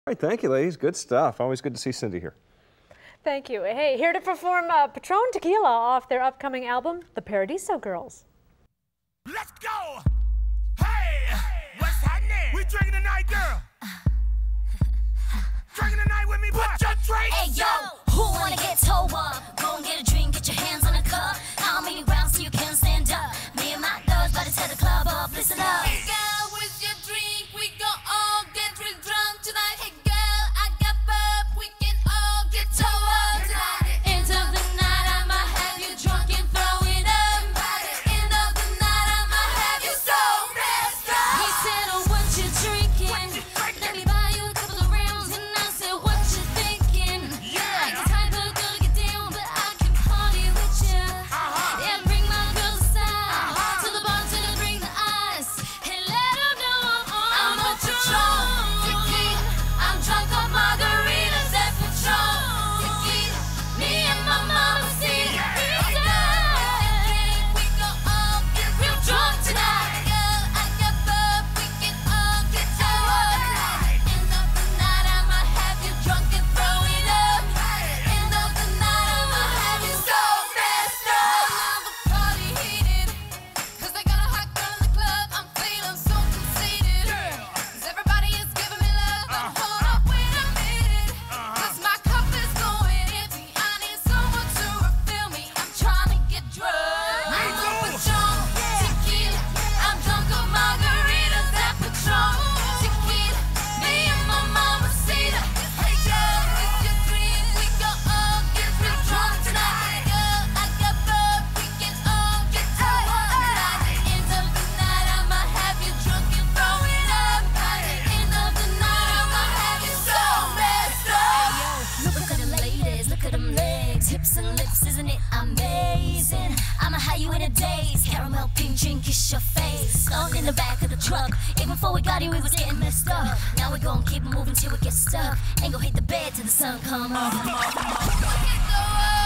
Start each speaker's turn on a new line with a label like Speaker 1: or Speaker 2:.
Speaker 1: All right, thank you, ladies. Good stuff. Always good to see Cindy here.
Speaker 2: Thank you. Hey, here to perform Patron Tequila off their upcoming album, the Paradiso Girls.
Speaker 3: Let's go! Hey! What's happening? We drinking tonight, girl. Drinking tonight with me, put your drink.
Speaker 4: Hey, yo, who wanna get towed up? Go and get a drink, get your hands on a cup. How many rounds till you can stand up? Me and my girls about to tear the club up. Listen up. Hey, girl, with your drink, we gon' all get real drunk tonight. Hey, girl, I got pub, we can all get towed up tonight. End of the night, I'ma have you drunk and throw it up. End of the night, I'ma have you so messed up. He said, oh, what you drinking? Let me buy you a couple of rounds. And I said, what you thinking? I ain't the type of girl to get down, but I can party with ya. Yeah, bring my girls aside. To the bartender, bring the ice. And let them know I'm a Patron Tequila. I'm drunk on margaritas, that Patron Tequila. Me and my mama see it. We gon' all get real drunk tonight. Girl, I got bub, we can all get towed. End of the night, I'ma have you drunk and throw it up. End of the night, I'ma have you so messed up. Now the party heated, 'cause they got a hot girl in the club. I'm feeling so conceited, 'cause everybody is giving me love. But hold up, wait a minute, 'cause my cup is going empty. I need someone to refill me. I'm trying to get drunk. I'm a Patron Tequila. I'm drunk on margaritas, that Patron Tequila. Me and my mama see that. Hey, girl, with your drink, we gon' all get real drunk tonight. Girl, I got bub, we can all get towed tonight. End of the night, I'ma have you drunk and throw it up. End of the night, I'ma have you so messed up. Look at them ladies, look at them legs, hips and lips, isn't it amazing? I'ma have you in a daze, caramel pink drink, kiss your face. Thrown in the back of the truck, even before we got here, we was getting messed up. Now we gon' keep moving till we get stuck. Ain't gon' hit the bed till the sun come up.